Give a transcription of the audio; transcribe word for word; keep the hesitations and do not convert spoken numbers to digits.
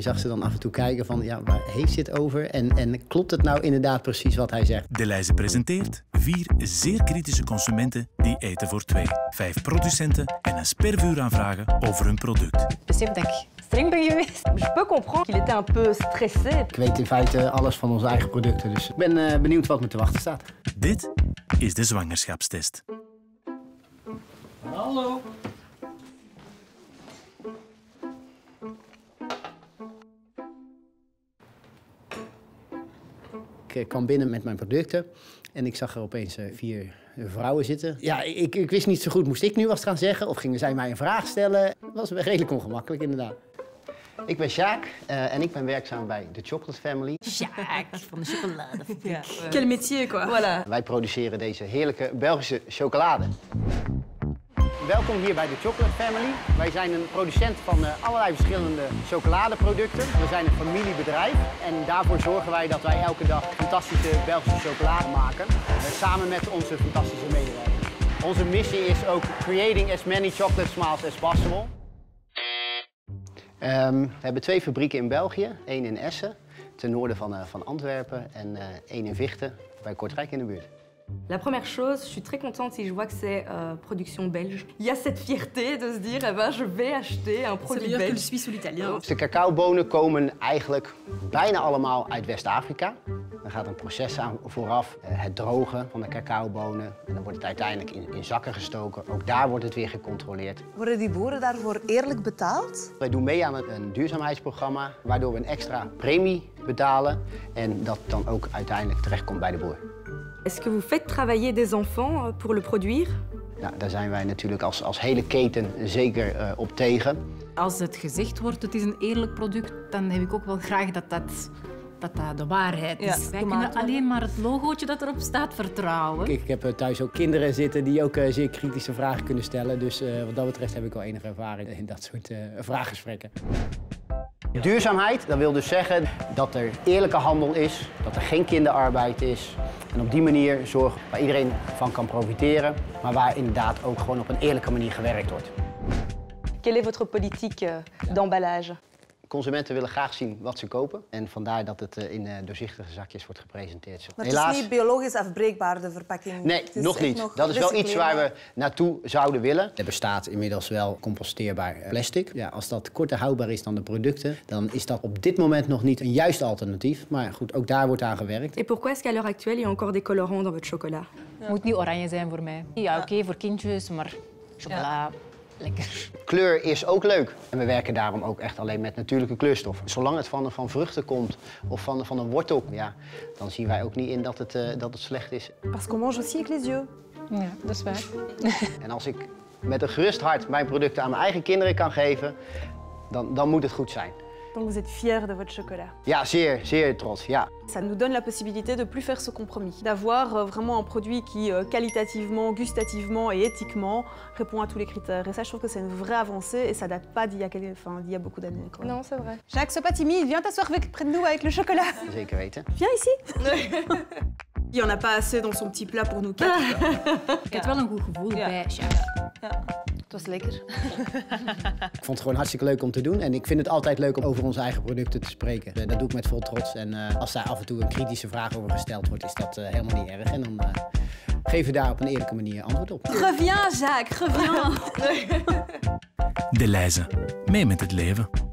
Je zag ze dan af en toe kijken van, ja, waar heeft ze het over? En, en klopt het nou inderdaad precies wat hij zegt? Deleuze presenteert vier zeer kritische consumenten die eten voor twee. Vijf producenten en een spervuur aanvragen over hun product. Besef dat ik streng ben geweest. Je peux comprendre qu'il était un peu stressé. Ik weet in feite alles van onze eigen producten, dus ik ben uh, benieuwd wat me te wachten staat. Dit is de zwangerschapstest. Hallo. Ik kwam binnen met mijn producten en ik zag er opeens vier vrouwen zitten. Ja, ik, ik wist niet zo goed, moest ik nu wat gaan zeggen of gingen zij mij een vraag stellen? Dat was redelijk ongemakkelijk, inderdaad. Ik ben Sjaak uh, en ik ben werkzaam bij The Chocolate Family. Sjaak van de chocoladefabriek. Ja. Quel métier, quoi. Voilà. Wij produceren deze heerlijke Belgische chocolade. Welkom hier bij The Chocolate Family. Wij zijn een producent van uh, allerlei verschillende chocoladeproducten. We zijn een familiebedrijf en daarvoor zorgen wij dat wij elke dag fantastische Belgische chocolade maken. Uh, samen met onze fantastische medewerkers. Onze missie is ook creating as many chocolate smiles as possible. Um, we hebben twee fabrieken in België. Eén in Essen, ten noorden van, uh, van Antwerpen, en uh, één in Vichten, bij Kortrijk in de buurt. La première chose, je suis très contente si je vois que c'est euh, production belge. Il y a cette fierté de se dire, eh ben, je vais acheter un produit belge. C'est que le suisse ou l'italien. De cacaobonen komen eigenlijk bijna allemaal uit West-Afrika. Er gaat een proces aan vooraf, het drogen van de cacaobonen. En dan wordt het uiteindelijk in, in zakken gestoken. Ook daar wordt het weer gecontroleerd. Worden die boeren daarvoor eerlijk betaald? Wij doen mee aan een duurzaamheidsprogramma, waardoor we een extra premie betalen. En dat dan ook uiteindelijk terechtkomt bij de boer. Est-ce que vous faites travailler des enfants pour le produire? Nou, daar zijn wij natuurlijk als, als hele keten zeker uh, op tegen. Als het gezegd wordt, het is een eerlijk product, dan heb ik ook wel graag dat dat, dat, dat de waarheid is. Ja, wij kunnen alleen maar het logootje dat erop staat vertrouwen. Ik, ik heb thuis ook kinderen zitten die ook uh, zeer kritische vragen kunnen stellen. Dus uh, wat dat betreft heb ik wel enige ervaring in dat soort uh, vraaggesprekken. Duurzaamheid, dat wil dus zeggen dat er eerlijke handel is, dat er geen kinderarbeid is. En op die manier zorgen waar iedereen van kan profiteren, maar waar inderdaad ook gewoon op een eerlijke manier gewerkt wordt. Quelle est votre politique d'emballage? Consumenten willen graag zien wat ze kopen en vandaar dat het in doorzichtige zakjes wordt gepresenteerd. Maar het Helaas... is niet biologisch afbreekbaar, de verpakking? Nee, nog niet. Nog dat is wel iets waar we naartoe zouden willen. Er bestaat inmiddels wel composteerbaar plastic. Ja, als dat korter houdbaar is dan de producten, dan is dat op dit moment nog niet een juist alternatief. Maar goed, ook daar wordt aan gewerkt. Et pourquoi est-ce qu'à l'heure actuelle, il y a encore des colorants dans votre chocolat? Het moet niet oranje zijn voor mij. Ja, oké, okay, voor kindjes, maar chocola... Ja. Lekker. Kleur is ook leuk. En we werken daarom ook echt alleen met natuurlijke kleurstoffen. Zolang het van, van vruchten komt of van, van een wortel, ja, dan zien wij ook niet in dat het, uh, dat het slecht is. Parce qu'on mange aussi avec les yeux. Ja, dat is waar. En als ik met een gerust hart mijn producten aan mijn eigen kinderen kan geven, dan, dan moet het goed zijn. Donc vous êtes fiers de votre chocolat? Ja, zeer, zeer trots, ja. Ça nous donne la possibilité de plus faire ce compromis, d'avoir euh, vraiment un produit qui, euh, qualitativement, gustativement et éthiquement, répond à tous les critères. Et ça, je trouve que c'est une vraie avancée et ça date pas d'il y a, enfin, d'il y a beaucoup d'années. Non, c'est vrai. Jacques, sois pas timide, viens t'asseoir près de nous avec le chocolat. Zeker weten. Viens ici. Il y en a pas assez dans son petit plat pour nous quatre. Ik had wel een goed gevoel ja. bij Jacques. Ja. Het was lekker. Ik vond het gewoon hartstikke leuk om te doen. En ik vind het altijd leuk om over onze eigen producten te spreken. Dat doe ik met vol trots. En uh, als daar af en toe een kritische vraag over gesteld wordt, is dat uh, helemaal niet erg. En dan uh, geven we daar op een eerlijke manier antwoord op. Reviens, Jacques, reviens. Deleuze, mee met het leven.